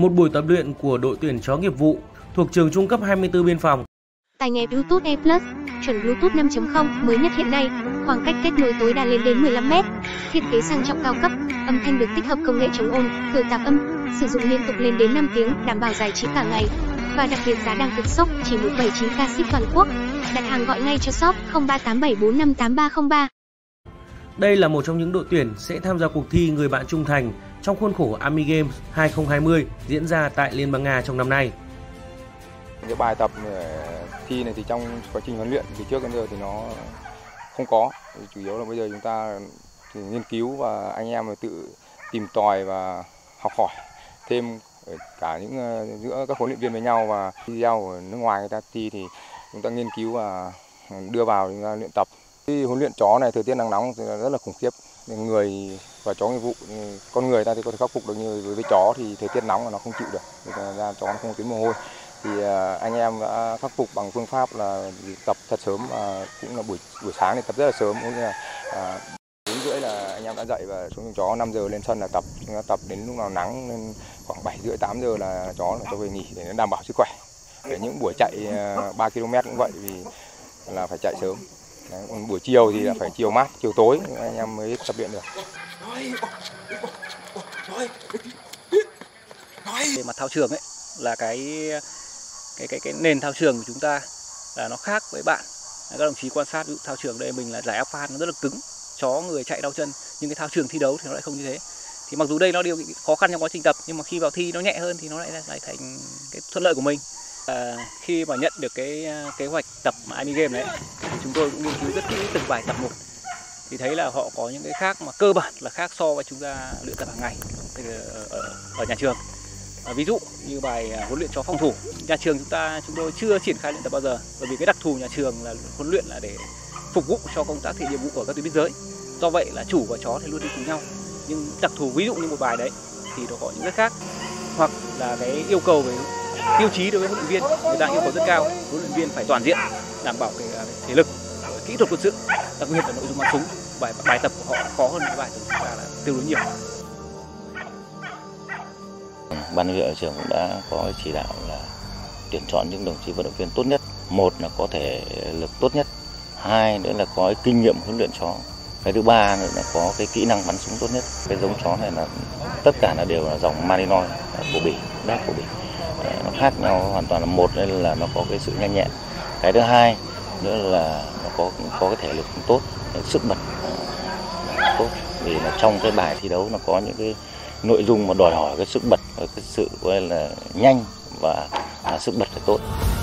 một buổi tập luyện của đội tuyển chó nghiệp vụ thuộc trường trung cấp 24 biên phòng. Tai nghe Bluetooth E+, chuẩn Bluetooth 5.0 mới nhất hiện nay, khoảng cách kết nối tối đa lên đến 15 m, thiết kế sang trọng cao cấp, âm thanh được tích hợp công nghệ chống ồn, khử tạp âm, sử dụng liên tục lên đến 5 tiếng, đảm bảo giải trí cả ngày. Và đặc biệt giá đang cực sốc, chỉ 179k ship toàn quốc. Đặt hàng gọi ngay cho shop 0387458303. Đây là một trong những đội tuyển sẽ tham gia cuộc thi Người bạn trung thành trong khuôn khổ Army Games 2020 diễn ra tại Liên bang Nga trong năm nay. Cái bài tập thi này thì trong quá trình huấn luyện từ trước đến giờ thì nó không có, chủ yếu là bây giờ chúng ta thì nghiên cứu và anh em tự tìm tòi và học hỏi thêm cả những giữa các huấn luyện viên với nhau, và video ở nước ngoài người ta thi thì chúng ta nghiên cứu và đưa vào chúng ta luyện tập. Khi huấn luyện chó này thời tiết nắng nóng thì rất là khủng khiếp, người và chó nghiệp vụ, con người ta thì có thể khắc phục được, nhưng với chó thì thời tiết nóng là nó không chịu được, ra chó nó không tiến mồ hôi. Thì anh em đã khắc phục bằng phương pháp là tập thật sớm, và cũng là buổi sáng thì tập rất là sớm, cũng như là 4:30 là anh em đã dậy và xuống chó, 5 giờ lên sân là tập. Chúng ta tập đến lúc nào nắng lên khoảng 7:30 8 giờ là chó là cho về nghỉ để nó đảm bảo sức khỏe. Để những buổi chạy 3 km cũng vậy, vì là phải chạy sớm. Đấy, còn buổi chiều thì là phải chiều mát, chiều tối anh em mới tập luyện được. Về mặt thao trường ấy là cái nền thao trường của chúng ta là nó khác với bạn. Các đồng chí quan sát, ví dụ thao trường đây mình là giải áp phan nó rất là cứng, chó người chạy đau chân, nhưng cái thao trường thi đấu thì nó lại không như thế. Thì mặc dù đây nó điều khó khăn trong quá trình tập, nhưng mà khi vào thi nó nhẹ hơn thì nó lại thành cái thuận lợi của mình. Khi mà nhận được cái kế hoạch tập Army Games này thì chúng tôi cũng nghiên cứu rất kỹ từng bài tập một, thì thấy là họ có những cái khác mà cơ bản là khác so với chúng ta luyện tập hàng ngày ở nhà trường. Ví dụ như bài huấn luyện chó phòng thủ, nhà trường chúng tôi chưa triển khai luyện tập bao giờ, bởi vì cái đặc thù nhà trường là huấn luyện là để phục vụ cho công tác thi nhiệm vụ của các tuyến biên giới. Do vậy là chủ và chó thì luôn đi cùng nhau, nhưng đặc thù ví dụ như một bài đấy thì nó có những cái khác, hoặc là cái yêu cầu về tiêu chí đối với huấn luyện viên người ta yêu cầu rất cao, huấn luyện viên phải toàn diện, đảm bảo cái thể lực, kỹ thuật quân sự, đặc biệt là nội dung bắn súng. Bài tập của họ khó hơn cái bài của chúng ta là tương đối nhiều. Ban huấn luyện trường cũng đã có chỉ đạo là tuyển chọn những đồng chí vận động viên tốt nhất. Một là có thể lực tốt nhất, hai nữa là có kinh nghiệm huấn luyện chó, cái thứ ba nữa là có cái kỹ năng bắn súng tốt nhất. Cái giống chó này là tất cả là đều là dòng Malinois của Bỉ, đác của Bỉ. Nó khác nhau hoàn toàn là một là nó có cái sự nhanh nhẹn, cái thứ hai nữa là nó có cái thể lực tốt, sức bật tốt, vì là trong cái bài thi đấu nó có những cái nội dung mà đòi hỏi cái sức bật, cái sự gọi là nhanh và sức bật là tốt.